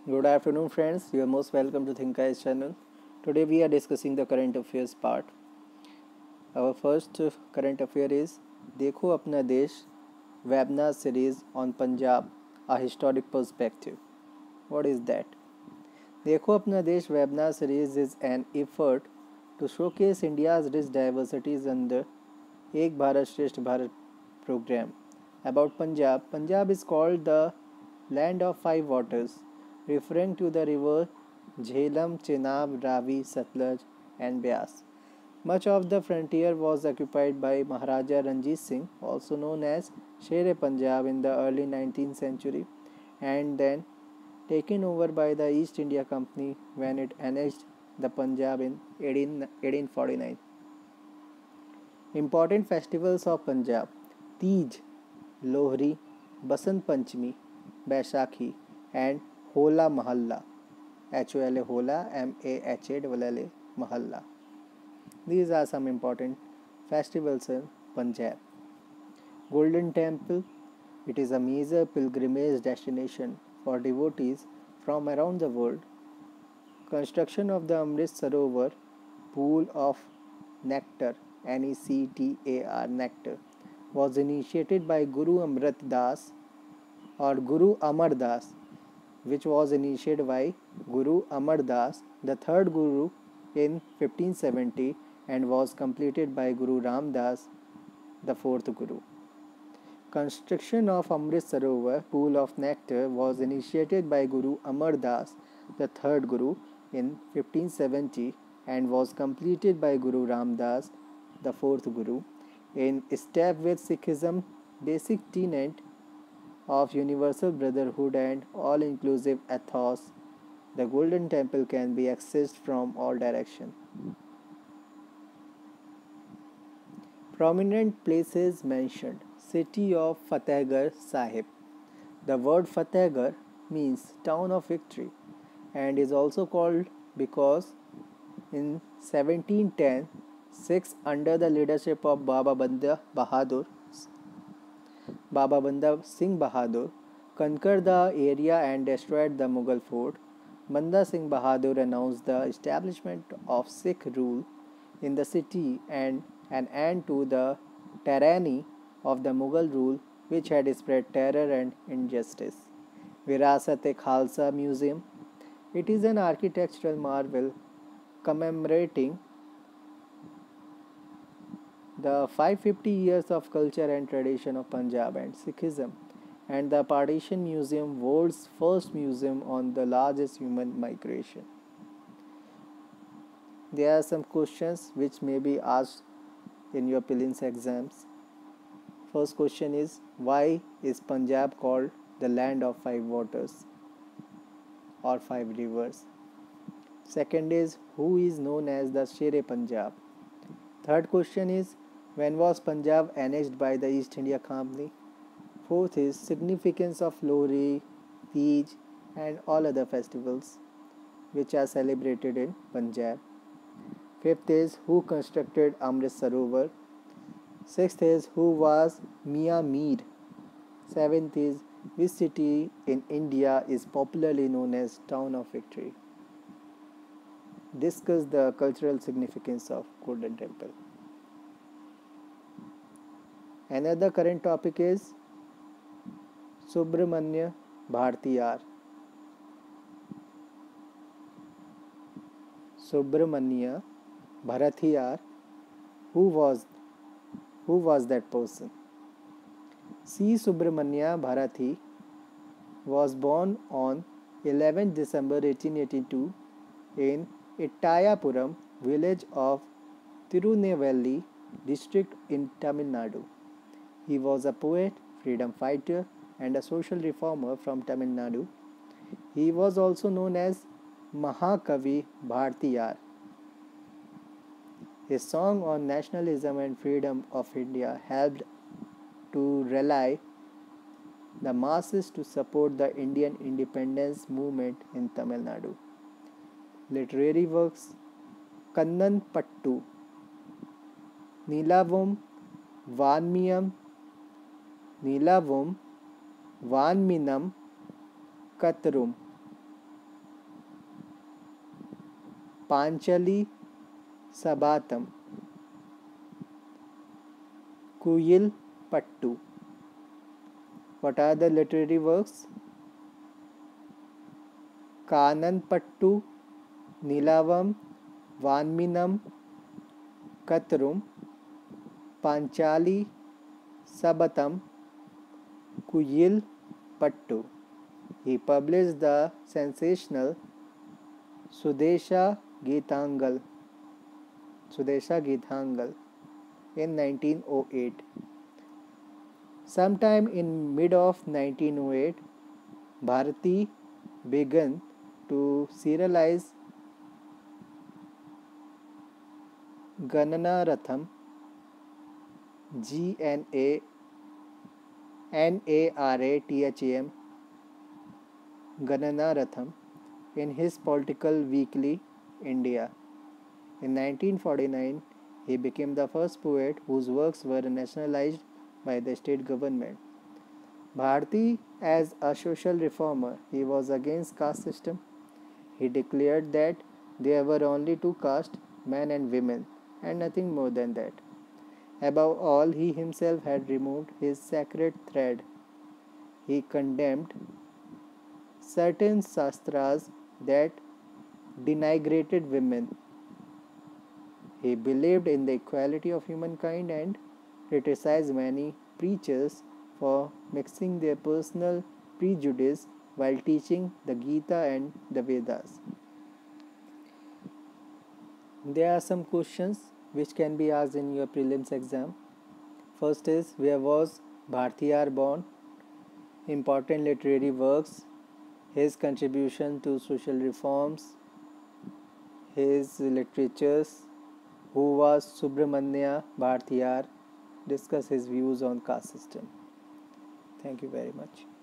Good afternoon, friends. You are most welcome to Thinkai's channel. Today we are discussing the current affairs part. Our first current affair is Dekho Apna Desh webinar series on Punjab, a historic perspective. What is that? Dekho Apna Desh webinar series is an effort to showcase India's rich diversities under Ek Bharat Shresth Bharat program. About Punjab, Punjab is called the land of five waters, referring to the river Jhelum, Chenab, Ravi, Satluj, and Beas. Much of the frontier was occupied by Maharaja Ranjit Singh, also known as Sher-e-Punjab, in the early 19th century, and then taken over by the East India Company when it annexed the Punjab in 1849. Important festivals of Punjab: Teej, Lohri, Basant Panchami, Baisakhi, and Hola Mahalla. Hola, Mahalla. Mahalla. These are some important festivals in Punjab. Golden Temple. It is a major pilgrimage destination for devotees from around the world. Construction of the Amrit Sarovar Pool of Nectar (NECTAR) Nectar was initiated by Guru Amrit Das or Guru Amar Das, which was initiated by Guru Amar Das, the third Guru, in 1570 and was completed by Guru Ram Das, the fourth Guru. Construction of Amrit Sarovar Pool of Nectar was initiated by Guru Amar Das, the third Guru, in 1570 and was completed by Guru Ram Das, the fourth Guru. In step with Sikhism, basic tenet of universal brotherhood and all-inclusive ethos, the Golden Temple can be accessed from all directions. Prominent places mentioned: City of Fatehgarh Sahib. The word Fatehgarh means town of victory and is also called because in 1710 Sikhs under the leadership of Baba Banda Singh Bahadur conquered the area and destroyed the Mughal fort. Banda Singh Bahadur announced the establishment of Sikh rule in the city and an end to the tyranny of the Mughal rule, which had spread terror and injustice. Virasat-e-Khalsa Museum. It is an architectural marvel commemorating the 550 years of culture and tradition of Punjab and Sikhism, and the Partition Museum, world's first museum on the largest human migration. There are some questions which may be asked in your prelims exams. First question is, why is Punjab called the land of five waters or five rivers? Second is, who is known as the Sher-e-Punjab? Third question is, when was Punjab annexed by the East India Company? Fourth is, significance of Lohri, Teej, and all other festivals which are celebrated in Punjab. Fifth is, who constructed Amrit Sarovar? Sixth is, who was Mian Mir? Seventh is, which city in India is popularly known as Town of Victory? Discuss the cultural significance of Golden Temple. Another current topic is Subramanya Bharatiyar. Subramanya Bharatiyar. Who was that person? C. Subramanya Bharati was born on 11 December 1882 in Ittayapuram village of Tirunelveli district in Tamil Nadu. He was a poet, freedom fighter, and a social reformer from Tamil Nadu. He was also known as Mahakavi Bharatiyar. His song on nationalism and freedom of India helped to rally the masses to support the Indian independence movement in Tamil Nadu. Literary works: Kannan Pattu, Nilavam Vanmiyam, Nilavam Vanminam Katrum, Panchali Sabatam, Kuyil Pattu. What are the literary works? Kanan Pattu, Nilavam, Vanminam, Katrum, Panchali Sabatam, Kuyil Pattu. He published the sensational Sudesha Geethangal in 1908. Sometime in mid of 1908, Bharati began to serialize Gananaratham, Ganaratham, Gananaratham, in his political weekly India. In 1949, he became the first poet whose works were nationalized by the state government. Bharati, as a social reformer, he was against caste system. He declared that there were only two castes, men and women, and nothing more than that. Above all, he himself had removed his sacred thread. He condemned certain sastras that denigrated women. He believed in the equality of humankind and criticized many preachers for mixing their personal prejudice while teaching the Gita and the Vedas. There are some questions which can be asked in your prelims exam. First is, where was Bhartiyar born? Important literary works, his contribution to social reforms, his literatures, who was Subramanya Bhartiyar, discuss his views on caste system. Thank you very much.